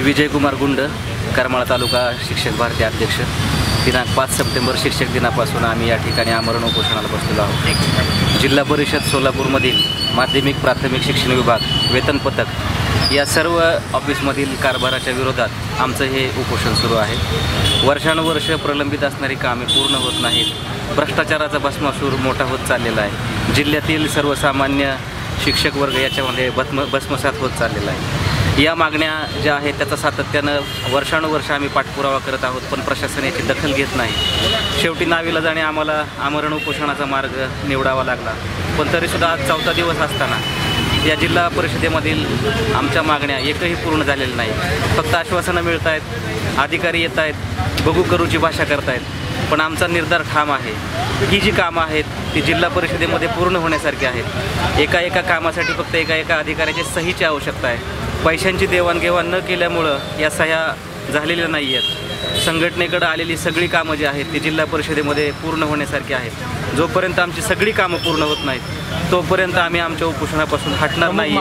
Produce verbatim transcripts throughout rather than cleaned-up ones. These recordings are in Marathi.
विजयकुमार गुंड, करमाळा तालुका शिक्षक भारती अध्यक्ष। दिनांक पाच सप्टेंबर शिक्षक दिनापासून आम्ही या ठिकाणी आमरण उपोषणाला बसलेलो आहोत। जिल्हा परिषद सोलापूरमधील माध्यमिक प्राथमिक शिक्षण विभाग वेतन पथक या सर्व ऑफिसमधील कारभाराच्या विरोधात आमचं हे उपोषण सुरू आहे। वर्षानुवर्ष प्रलंबित असणारी कामे पूर्ण होत नाहीत। भ्रष्टाचाराचा भस्मासूर मोठा होत चाललेला आहे। जिल्ह्यातील सर्वसामान्य शिक्षक वर्ग याच्यामध्ये भस्म भस्मसात होत चाललेला आहे। या मागण्या ज्या आहेत त्याचा सातत्यानं वर्षानुवर्ष आम्ही पाठपुरावा करत आहोत, पण प्रशासन याची दखल घेत नाही। शेवटी नाविलाजाने आम्हाला आमरण उपोषणाचा मार्ग निवडावा लागला। पण तरीसुद्धा आज चौथा दिवस असताना या जिल्हा परिषदेमधील आमच्या मागण्या एकही पूर्ण झालेल्या नाही। फक्त आश्वासनं मिळत आहेत, अधिकारी येत आहेत, बघू करूची भाषा करत आहेत। पण आमचा निर्धार ठाम आहे, ही जी कामं आहेत ती जिल्हा परिषदेमध्ये पूर्ण होण्यासारखी आहेत। एका एका कामासाठी फक्त एका एका अधिकाऱ्याची सहीची आवश्यकता आहे। पैशांची देवाणघेवाण न केल्यामुळं या सह्या झालेल्या नाही आहेत। संघटनेकडे आलेली सगळी कामं जी आहेत ती जिल्हा परिषदेमध्ये पूर्ण होण्यासारखी आहेत। जोपर्यंत आमची सगळी कामं पूर्ण होत नाहीत तोपर्यंत आम्ही आमच्या उपोषणापासून हटणार नाही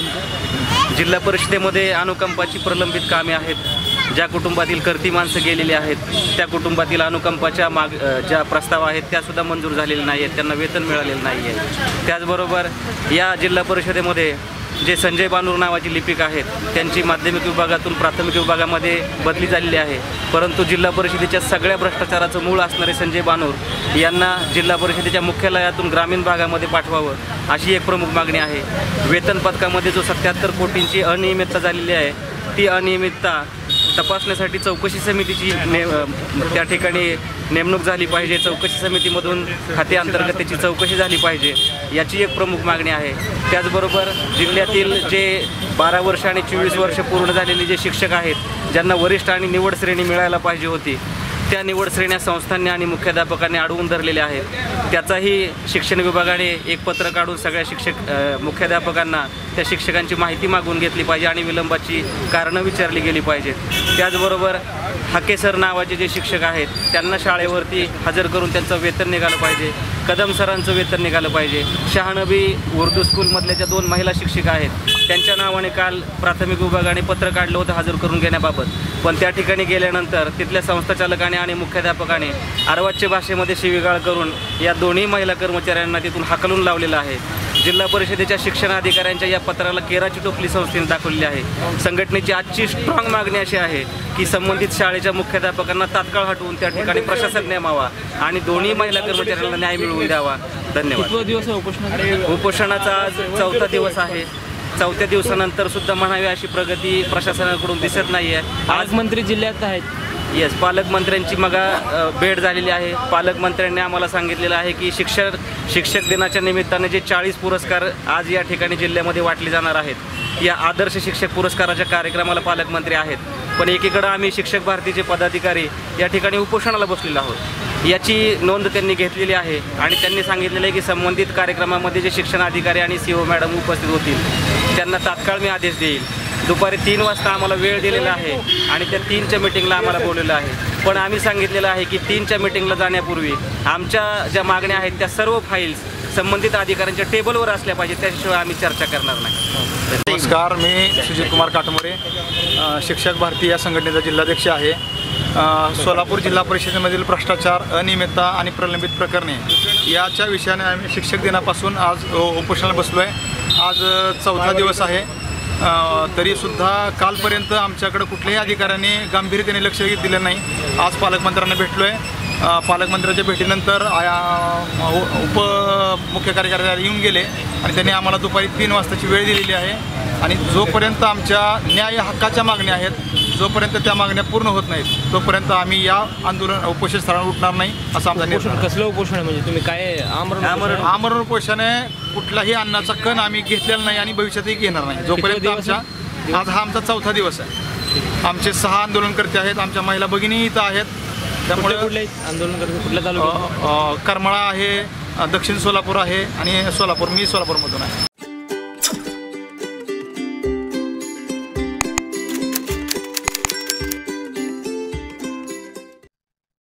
आहे। जिल्हा परिषदेमध्ये अनुकंपाची प्रलंबित कामे आहेत। ज्या कुटुंबातील कर्ती माणसं गेलेली आहेत त्या कुटुंबातील अनुकंपाच्या माग ज्या प्रस्ताव आहेत त्यासुद्धा मंजूर झालेले नाही आहेत, त्यांना वेतन मिळालेलं नाही आहे। त्याचबरोबर या जिल्हा परिषदेमध्ये जे संजय बानूर नावाची लिपिक आहेत त्यांची माध्यमिक विभागातून प्राथमिक विभागामध्ये बदली झालेली आहे, परंतु जिल्हा परिषदेच्या सगळ्या भ्रष्टाचाराचं मूळ असणारे संजय बानूर यांना जिल्हा परिषदेच्या मुख्यालयातून ग्रामीण भागामध्ये पाठवावं अशी एक प्रमुख मागणी आहे। वेतन पथकामध्ये जो सत्याहत्तर कोटींची अनियमितता झालेली आहे ती अनियमितता तपासण्यासाठी चौकशी समितीची ने त्या ठिकाणी नेमणूक झाली पाहिजे। चौकशी समितीमधून खात्याअंतर्गत त्याची चौकशी झाली पाहिजे याची एक प्रमुख मागणी आहे। त्याचबरोबर जिल्ह्यातील जे बारा वर्ष आणि चोवीस वर्ष पूर्ण झालेले जे शिक्षक आहेत ज्यांना वरिष्ठ आणि निवड श्रेणी मिळायला पाहिजे होती त्या निवड श्रेण्या संस्थांनी आणि मुख्याध्यापकांनी अडवून धरलेल्या आहेत। त्याचाही शिक्षण विभागाने एक पत्र काढून सगळ्या शिक्षक मुख्याध्यापकांना त्या शिक्षकांची माहिती मागून घेतली पाहिजे आणि विलंबाची कारणं विचारली गेली पाहिजेत। त्याचबरोबर हाकेसर नावाचे जे शिक्षक आहेत त्यांना शाळेवरती हजर करून त्यांचं वेतन निघालं पाहिजे। कदम सरांचं वेतन निघालं पाहिजे। शहानबी उर्दू स्कूलमधल्या ज्या दोन महिला शिक्षिका आहेत त्यांच्या नावाने काल प्राथमिक विभागाने पत्र काढलं होतं हजर करून घेण्याबाबत, पण त्या ठिकाणी गेल्यानंतर तिथल्या संस्थाचालकाने आणि मुख्याध्यापकाने अर्वाच्य भाषेमध्ये शिवीगाळ करून या दोन्ही महिला कर्मचाऱ्यांना तिथून हाकलून लावलेलं आहे। जिल्हा परिषदेच्या शिक्षण अधिकाऱ्यांच्या या पत्राला केराची टोपली संस्थेने दाखवलेली आहे। संघटनेची आजची स्ट्रॉंग मागणी अशी आहे की संबंधित शाळेच्या मुख्याध्यापकांना तात्काळ हटवून त्या ठिकाणी प्रशासक नेमावा आणि दोन्ही महिला कर्मचाऱ्यांना न्याय मिळवून द्यावा। धन्यवाद। दिवस उपोषण उपोषणाचा आज चौथा दिवस आहे। चौथ्या दिवसानंतर सुद्धा म्हणावी अशी प्रगती प्रशासनाकडून दिसत नाही आहे। आज मंत्री जिल्ह्यात आहेत। येस, पालकमंत्र्यांची मगा भेट झालेली आहे। पालकमंत्र्यांनी आम्हाला सांगितलेलं आहे की शिक्षक शिक्षक दिनाच्या निमित्ताने जे चाळीस पुरस्कार आज या ठिकाणी जिल्ह्यामध्ये वाटले जाणार आहेत या आदर्श शिक्षक पुरस्काराच्या कार्यक्रमाला पालकमंत्री आहेत, पण एकीकडे आम्ही शिक्षक भारतीचे पदाधिकारी या ठिकाणी उपोषणाला बसलेलो आहोत। याची नोंद त्यांनी घेतलेली आहे आणि त्यांनी सांगितलेलं आहे की संबंधित कार्यक्रमामध्ये जे शिक्षण अधिकारी आणि सी ओ मॅडम उपस्थित होतील त्यांना तात्काळ मी आदेश देईल। दुपारी तीन वाजता आम्हाला वेळ दिलेला आहे आणि त्या तीनच्या मीटिंगला आम्हाला बोललेलं आहे, पण आम्ही सांगितलेलं आहे की तीनच्या मीटिंगला जाण्यापूर्वी आमच्या ज्या मागण्या आहेत त्या सर्व फाईल्स संबंधित अधिकाऱ्यांच्या टेबलवर असल्या पाहिजेत, त्याशिवाय आम्ही चर्चा करणार नाही। नमस्कार, मी सुजित कुमार काटमोरे, शिक्षक भारती या संघटनेचा जिल्हाध्यक्ष आहे। सोलापूर जिल्हा परिषदेमधील भ्रष्टाचार, अनियमितता आणि प्रलंबित प्रकरणे याच्या विषयाने आम्ही शिक्षक दिनापासून आज उपोषणाला बसलो आहे। आज चौथा दिवस आहे, तरीसुद्धा कालपर्यंत आमच्याकडे कुठल्याही अधिकाऱ्याने गांभीर्याने लक्ष दिलं नाही। आज पालकमंत्र्यांना भेटलो आहे। पालकमंत्र्यांच्या भेटीनंतर उप मुख्य कार्यकारी येऊन गेले आणि त्यांनी आम्हाला दुपारी तीन वाजताची वेळ दिलेली आहे आणि जोपर्यंत आमच्या न्याय हक्काच्या मागण्या आहेत जोपर्यंत त्या मागण्या पूर्ण होत नाहीत तोपर्यंत आम्ही या आंदोलन उपोषण स्थळावर उठणार नाही असा आमचा निर्णय। कसलं उपोषण म्हणजे तुम्ही काय आमरण आमरण उपोषण आहे? कुठलाही अन्नाचा कण आम्ही घेतलेला नाही आणि भविष्यातही घेणार नाही जोपर्यंत आमच्या आज हा आमचा चौथा दिवस आहे। आमचे सहा आंदोलनकर्ते आहेत, आमच्या महिला भगिनी इथं आहेत। त्यामुळे कुठले आंदोलन करते? कुठल्या तालुक्यात? करमाळा आहे, दक्षिण सोलापूर आहे आणि सोलापूर, मी सोलापूरमधून आहे।